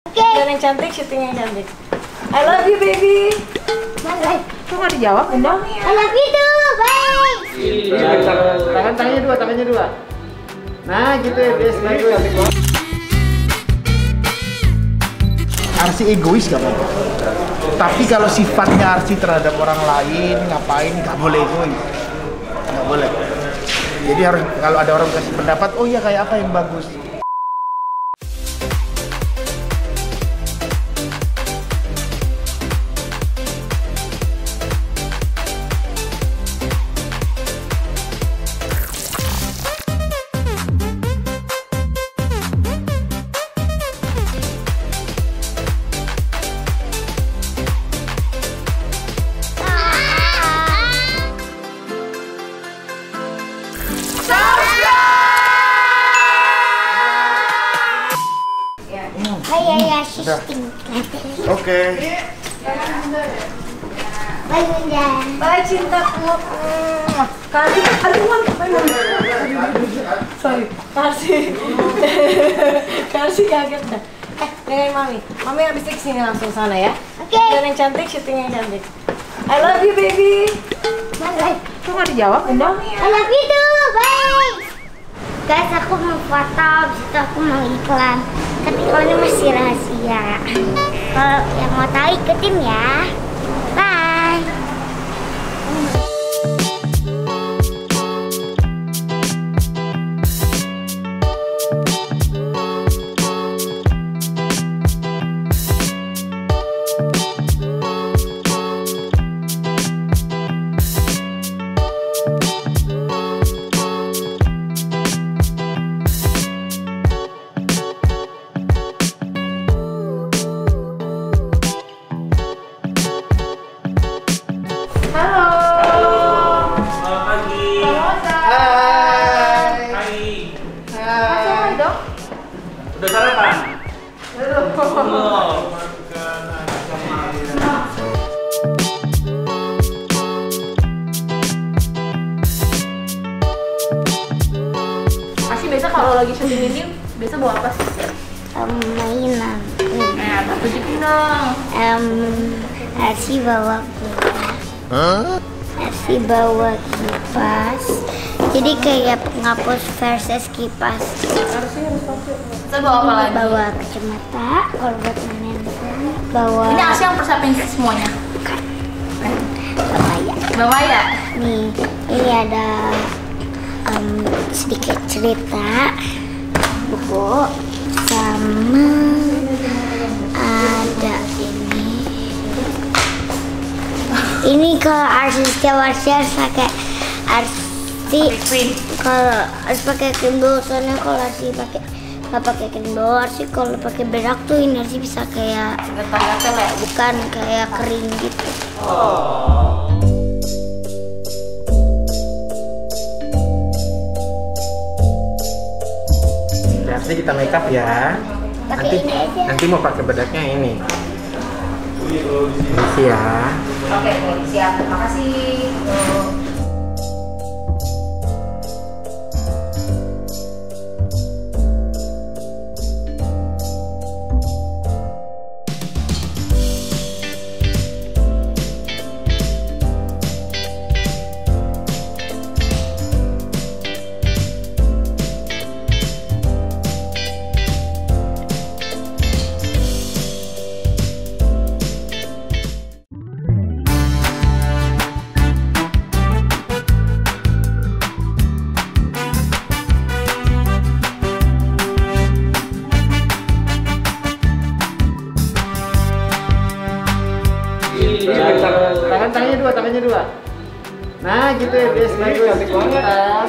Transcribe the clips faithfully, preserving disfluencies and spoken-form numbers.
Oke. Okay. Dan yang cantik, syuting yang cantik. I love you, baby. Bye. Kok nggak dijawab, Bunda? I love you too, bye. Iya, tangan tangannya dua, tangannya dua. Nah, gitu ya, guys. Bagus. Arsi egois gak apa-apa. Tapi kalau sifatnya Arsi terhadap orang lain, ngapain, nggak boleh egois. Nggak boleh. Jadi harus kalau ada orang kasih pendapat, oh iya kayak apa yang bagus. Oke. Bye Bunda. Bye cintaku. Kasih, aduh, sorry, kasih, kasih kaget dah. Eh, dengerin mami. Mami habis itu kesini langsung sana ya. Oke. Okay. Dan yang cantik, syuting yang cantik. I love you, baby. Bye. Kok nggak dijawab, Bunda? I love you too, bye. Guys, aku mau foto, habis itu aku mau iklan. Tapi kalau ini masih rahasia. Kalau yang mau tahu ikutin ya. Bye. Udah sarapan? Belum. Masih biasa kalau lagi syuting ini biasa bawa apa sih? Um, mainan. Nah, apa tunjukin dong? Um, Arsi bawa kipas. Huh? Arsi bawa kipas. Jadi kayak penghapus versus kipas. Saya bawa apa lagi? Bawa kacamata, kalau buat main handphone. Bawa. Ini Asya yang persiapin semuanya. Bukan. Bawa ya. Bawa ya. Nih, ini ada um, sedikit cerita, buku, sama ada ini. Ini kalau Arsi setiap Arsi harus pakai Arsi. Kalau harus pakai kendul, soalnya kalau Arsi pakai nggak pakai kendul, Arsi kalau pakai berak tuh ini Arsi bisa kayak gatal-gatal ya? Bukan, kayak kering gitu. Oh. Arsi kita make up ya. Pakai Nanti, ini aja. nanti mau pakai bedaknya ini. Ini ya. Oke, siap. Terima kasih. Tangan tangannya dua, tangannya dua. Nah, gitu ya, guys. Bagus. Cantik banget.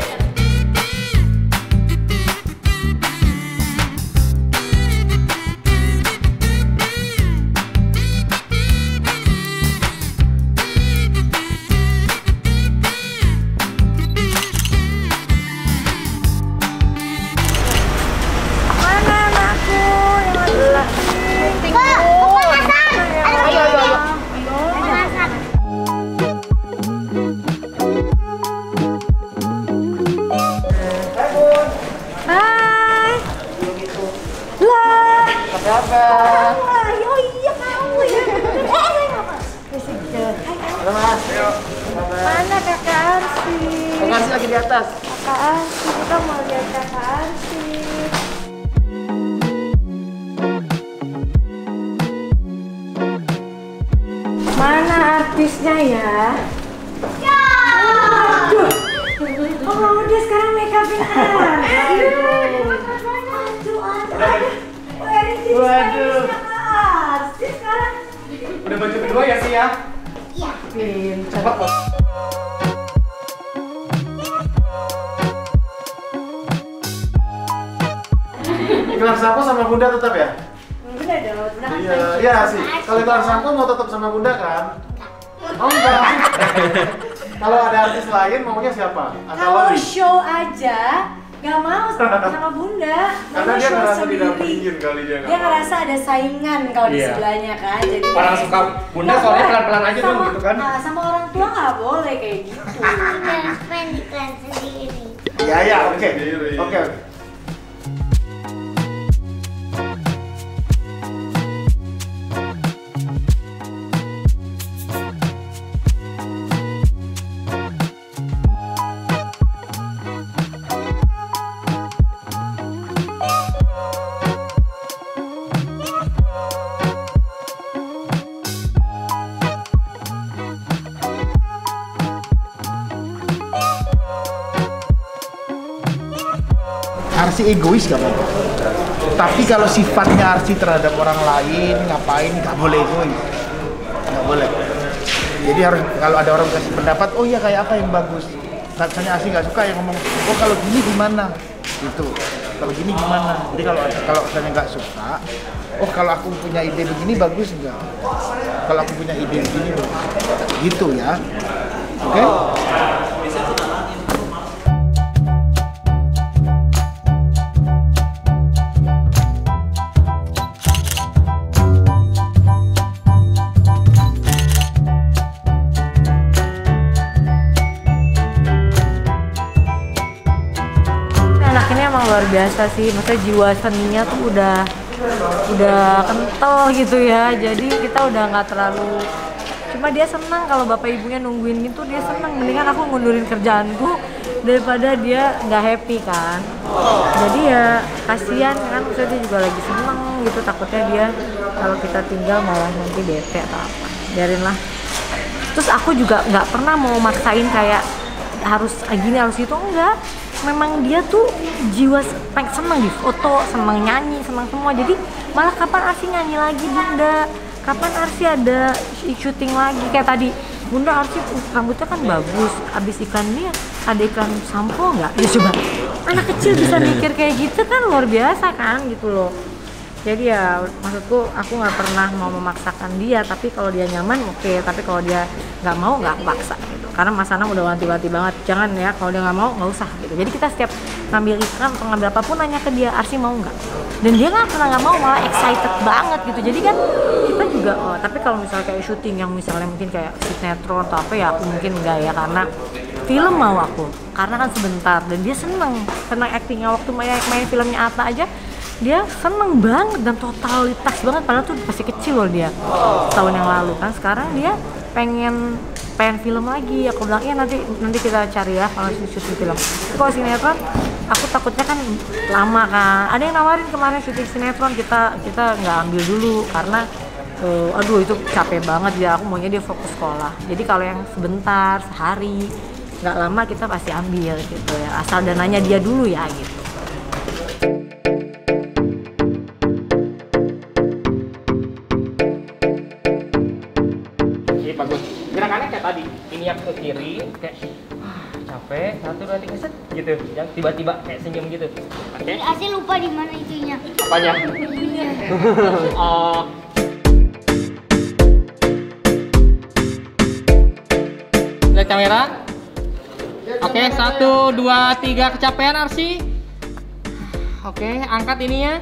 Mana anakku yang laki? Kak, pemanasan. Ayo, ayo, ayo. Pemanasan. Oh iya kamu ya. Halo Mas. Mana kakak Arsi? Kakak Arsi lagi di atas. Kakak Arsi, kita mau lihat kakak Arsi. Mana artisnya ya? Ya. Aduh. Oh dia sekarang make upin Arsi. Waduh. Arsi sekarang. Udah baju kedua ya sih ya? Iya. Cepat kok. Iklan sampo sama Bunda tetap ya? Bunda dong, Bunda kan Iya, iya sih. Kalau iklan sampo mau tetap sama Bunda kan? Oh enggak. Kalau ada artis lain maunya siapa? Atau kalau Loli? show aja nggak mau sama Bunda. Karena Maunya dia show ngerasa sendiri. didampingin kali dia. Dia ngerasa ada saingan kalau di Iya. sebelahnya kan. Jadi Orang suka Bunda Nggak soalnya boleh. pelan-pelan aja dong Sama- gitu kan. ah, sama orang tua nggak boleh kayak gitu. Udah pengen iklan sendiri. Ya ya, oke. Sendiri. Oke. oke. Arsi egois gak apa-apa. Tapi kalau sifatnya Arsi terhadap orang lain, ngapain, nggak boleh egois. Nggak boleh. Jadi harus kalau ada orang kasih pendapat, oh iya kayak apa yang bagus. Misalnya Arsi nggak suka yang ngomong, oh kalau gini gimana? Gitu. Kalau gini gimana? Jadi kalau kalau misalnya nggak suka, oh kalau aku punya ide begini bagus nggak? Kalau aku punya ide begini bagus. Gitu ya. Oke? Okay? Anak ini emang luar biasa sih, maksudnya jiwa seninya tuh udah udah kental gitu ya. Jadi kita udah nggak terlalu, cuma dia senang kalau bapak ibunya nungguin gitu, dia senang. Mendingan aku ngundurin kerjaanku daripada dia nggak happy kan. Jadi ya kasihan kan, maksudnya dia juga lagi seneng gitu, takutnya dia kalau kita tinggal malah nanti bete atau apa. Biarin lah. Terus aku juga nggak pernah mau maksain kayak harus gini harus itu, enggak. Memang dia tuh jiwa pengen seneng di foto, seneng nyanyi, seneng semua. Jadi malah kapan Arsi nyanyi lagi Bunda, kapan Arsi ada syuting lagi kayak tadi Bunda. Arsi rambutnya kan bagus, abis iklan ini ada iklan sampo nggak? Ya coba anak kecil bisa mikir kayak gitu kan, luar biasa kan gitu loh. Jadi ya maksudku aku nggak pernah mau memaksakan dia, tapi kalau dia nyaman oke, okay. Tapi kalau dia nggak mau nggak aku paksa gitu. Karena Mas Anam udah wanti-wanti banget, jangan ya kalau dia nggak mau nggak usah gitu. Jadi kita setiap ngambil iklan atau ngambil apapun nanya ke dia, Arsi mau nggak? Dan dia nggak pernah nggak mau, malah excited banget gitu. Jadi kan kita juga, oh, tapi kalau misalnya kayak syuting yang misalnya mungkin kayak sinetron atau apa ya aku mungkin enggak ya, karena film mau aku, karena kan sebentar dan dia seneng, seneng actingnya. Waktu main, main filmnya Atta aja dia seneng banget dan totalitas banget, padahal tuh masih kecil loh dia tahun yang lalu kan. Sekarang dia pengen pengen film lagi. Aku bilang iya nanti nanti kita cari ya kalau syuting film. Kalau sinetron aku takutnya kan lama kan. Ada yang nawarin kemarin syuting sinetron, kita kita nggak ambil dulu karena uh, aduh itu capek banget ya. Aku maunya dia fokus sekolah. Jadi kalau yang sebentar sehari nggak lama kita pasti ambil gitu ya, asal dananya dia dulu ya gitu. Bagus. Gerakannya kayak tadi, ini yang ke kiri, kayak ah, capek, satu dua tiga set gitu, yang tiba-tiba kayak senyum gitu. Oke? Jadi Arsi lupa di mana itunya. Apanya? Oh. Lihat kamera. Oke, satu dua tiga, kecapean Arsi. Oke, angkat ininya.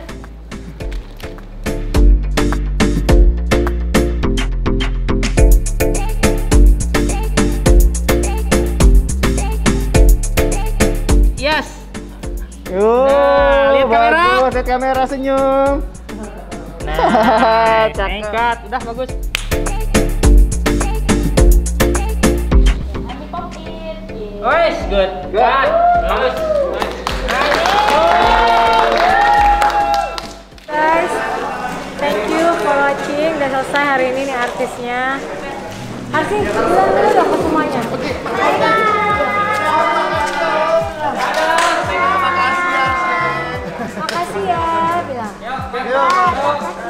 Yes. Oh, Nah, lihat kamera. bagus, lihat kamera senyum. Nah, Cakep. Angkat, udah bagus. Wes, good. Cut. Bagus. Guys, thank you for watching. Udah selesai hari ini nih artisnya. Arsi, bilang dulu dong ke semuanya. Makasih ya, bilang.